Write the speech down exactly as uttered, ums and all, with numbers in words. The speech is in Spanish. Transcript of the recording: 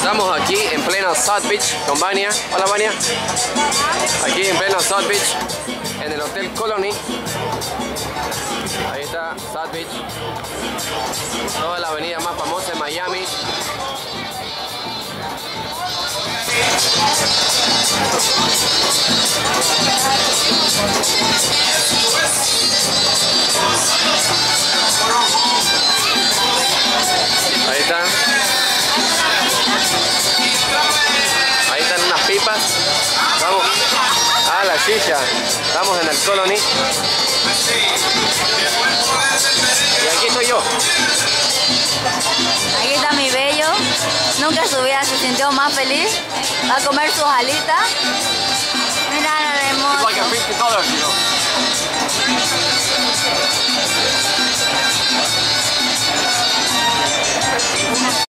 Estamos aquí en pleno South Beach con Vania. Hola Vania. Aquí en pleno South Beach, en el Hotel Colony. Ahí está South Beach. Toda la avenida más famosa de Miami. Ahí está. Ahí están unas pipas. Vamos. Ah, la silla. Estamos en el Colony. Y aquí estoy yo. Aquí está mi bello. Nunca en su vida se sintió más feliz. Va a comer sus alitas. Mira, hermoso. It's like a fifty dollars, you know.